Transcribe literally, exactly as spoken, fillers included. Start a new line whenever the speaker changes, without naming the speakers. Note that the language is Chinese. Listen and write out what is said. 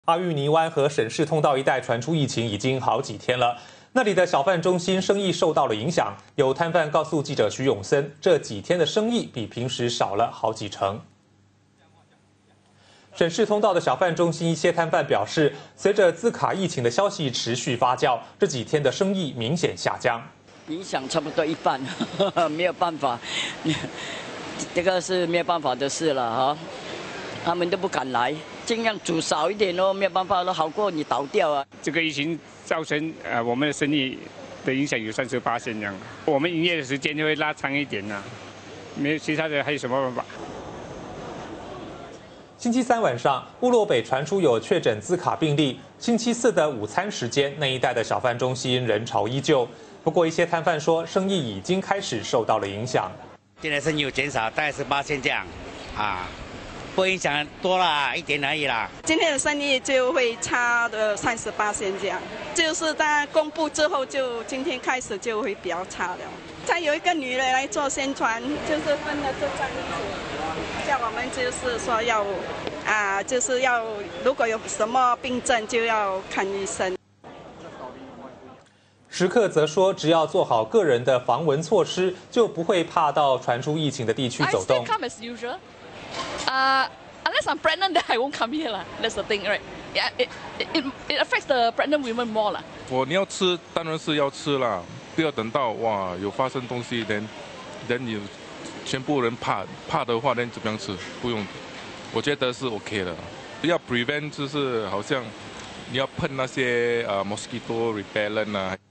阿育尼湾和沈氏通道一带传出疫情已经好几天了，那里的小贩中心生意受到了影响。有摊贩告诉记者徐永森，这几天的生意比平时少了好几成。沈氏通道的小贩中心一些摊贩表示，随着兹卡疫情的消息持续发酵，这几天的生意明显下降，
影响差不多一半，没有办法，这个是没有办法的事了哈。他们都不敢来，尽量煮少一点哦，没有办法了，好过你倒掉啊。
这个疫情造成呃我们的生意的影响有三十八%这样，我们营业的时间就会拉长一点呐，没有其他的还有什么办法？
星期三晚上，部落北传出有确诊兹卡病例。星期四的午餐时间，那一带的小贩中心人潮依旧。不过，一些摊贩说，生意已经开始受到了影响。
现在生意有减少，大概是八千这样，啊，不影响多了一点而已啦。
今天的生意就会差的三十八千这样，就是在公布之后，就今天开始就会比较差了。才有一个女人来做宣传，就是分了这张纸，叫我们就是说要啊，就是要如果有什么病症就要看医生。
食客则说，只要做好个人的防蚊措施，就不会怕到传出疫情的地区走动。
I still come as usual. Uh, unless I'm pregnant, then I won't come here lah. That's the thing, right? Yeah, it it it affects the pregnant women more lah.
我你要吃，当然是要吃啦，不要等到哇有发生东西，人人有全部人怕怕的话，人怎么样吃？不用，我觉得是 OK 的。要 prevent 就是好像你要喷那些呃 mosquito repellent 啊。